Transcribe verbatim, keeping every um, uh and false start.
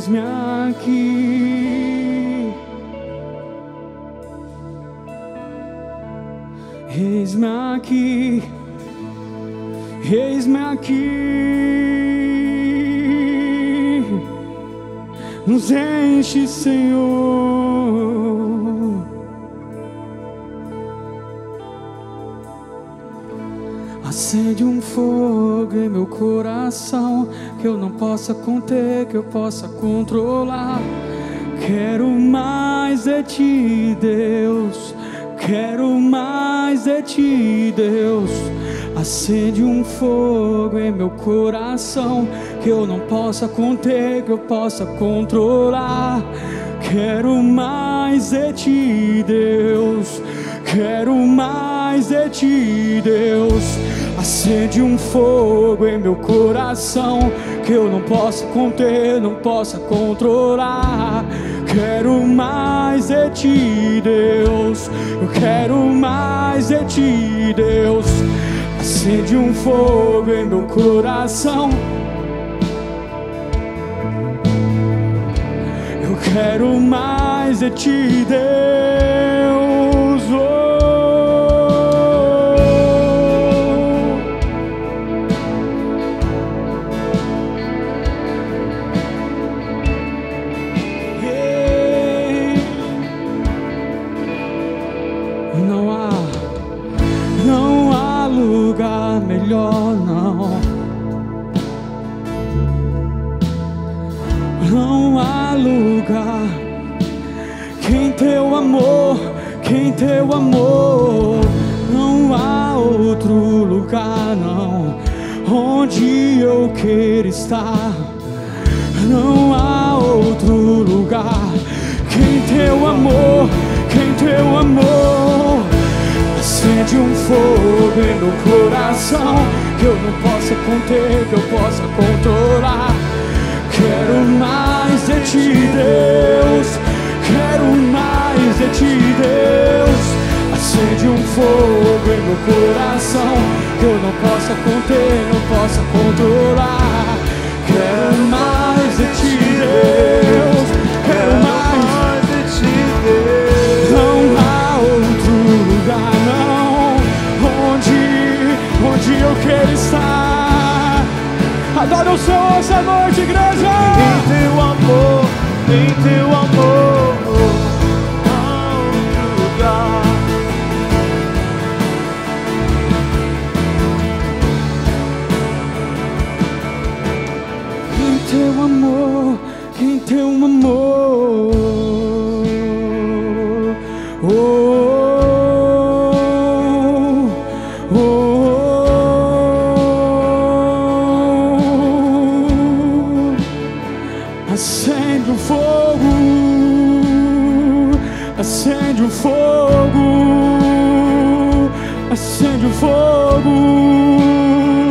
eis-me aqui, eis-me aqui, eis-me aqui, nos enche, Senhor. Acende um fogo em meu coração que eu não possa conter, que eu possa controlar. Quero mais de ti, Deus. Quero mais de ti, Deus. Acende um fogo em meu coração que eu não possa conter, que eu possa controlar. Quero mais de ti, Deus. Quero mais de ti, Deus. Acende um fogo em meu coração que eu não possa conter, não possa controlar. Quero mais de ti, Deus. Eu quero mais de ti, Deus. Acende um fogo em meu coração. Eu quero mais de ti, Deus. Oh. Não há, não há lugar melhor, não. Não há lugar que em teu amor, que em teu amor. Não há outro lugar, não, onde eu quero estar. Não há outro lugar que em teu amor, que em teu amor. Acende um fogo em meu coração que eu não possa conter, que eu possa controlar. Quero mais de ti, Deus. Quero mais de ti, Deus. Acende um fogo em meu coração que eu não possa conter, não possa controlar. Quero mais de ti, Deus. Quero mais de ti, Deus. Não há outro lugar, não, onde, onde eu quero estar. Adora o Senhor essa noite, igreja. Em teu amor, em teu amor, há outro lugar. Em teu amor, em teu amor. Oh, oh, oh. Acende o fogo, acende o fogo, acende o fogo.